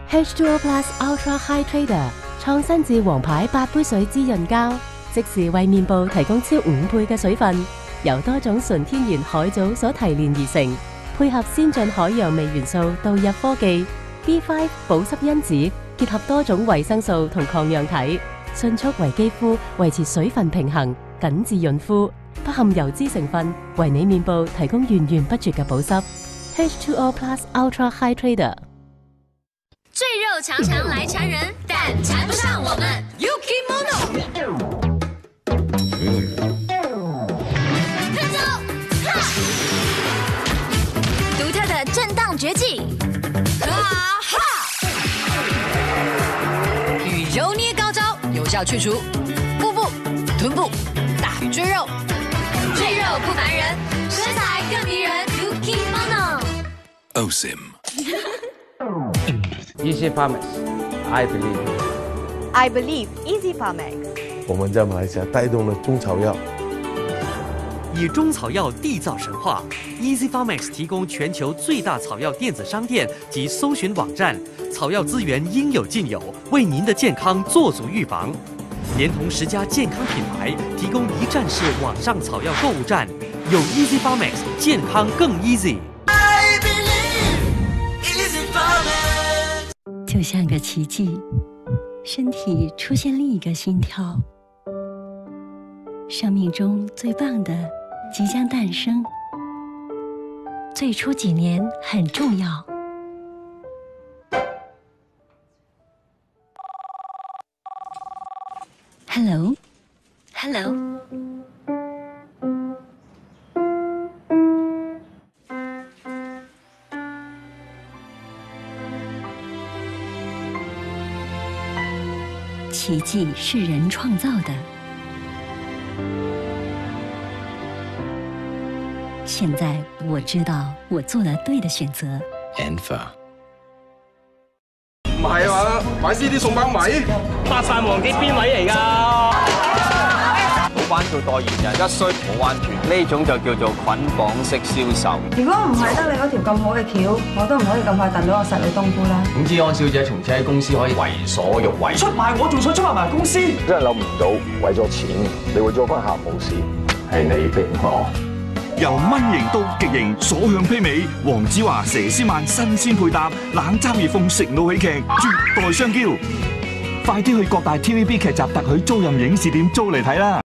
H2O Plus Ultra Hydrator 創新自黃牌8杯水滋潤膠，即時為面部提供超5倍嘅水分，由多種純天然海藻所提煉而成，配合先進海洋微元素導入科技 B5 保濕因子，結合多種維生素同抗氧體，迅速為肌膚維持水分平衡，緊緻潤膚，不含油脂成分，為你面部提供源源不絕嘅保濕。H2O Plus Ultra Hydrator。 赘肉常常来缠人，但缠不上我们。Yuki Mono， 看招！哈！独特的震荡绝技，哈哈！与揉捏高招，有效去除腹部、臀部、大腿赘肉。赘肉不烦人，身材更迷人。Yuki Mono。OSIM。 Easy Pharmax, I believe. I believe Easy Pharmax. 我们在马来西亚带动了中草药， 以中草药缔造神话。Easy Pharmax 提供全球最大草药电子商店及搜寻网站，草药资源应有尽有，为您的健康做足预防。连同10家健康品牌，提供一站式网上草药购物站，有 Easy Pharmax， 健康更 easy。 就像个奇迹，身体出现另一个心跳，生命中最棒的即将诞生。最初几年很重要。Hello。奇迹是人创造的。现在我知道我做了对的选择。 Enfa。 唔係嘛，買 CD 送包米， 百飯王記邊位嚟㗎？ 老闆做代言人，一衰冇彎轉，呢種就叫做捆綁式銷售。 如果唔係得你嗰條咁好嘅橋，我都唔可以咁快燉到個實女冬菇啦。 點知安小姐從此喺公司可以為所欲為， 出賣我仲想出賣埋公司， 真係諗唔到為咗錢，你會做翻客冇事，係你逼我。 由蚊型到極型，所向披靡。黃子華、佘詩曼新鮮配搭，冷嘲熱諷食腦喜劇，絕代雙驕。快啲去各大 TVB 劇集特許租賃影視店租嚟睇啦！